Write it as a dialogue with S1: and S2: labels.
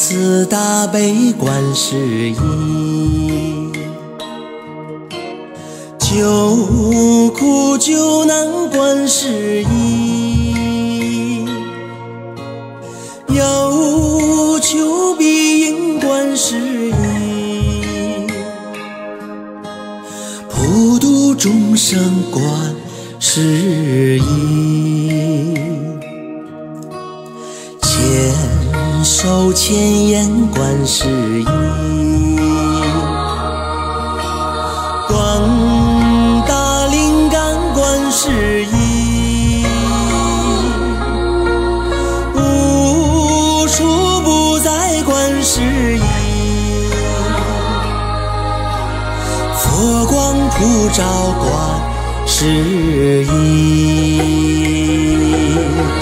S1: 慈大悲观世音，救苦救难观世音，有求必应观世音，普度众生观世音，千手千眼观世音，广大灵感观世音，无处不在观世音，佛光普照观世音。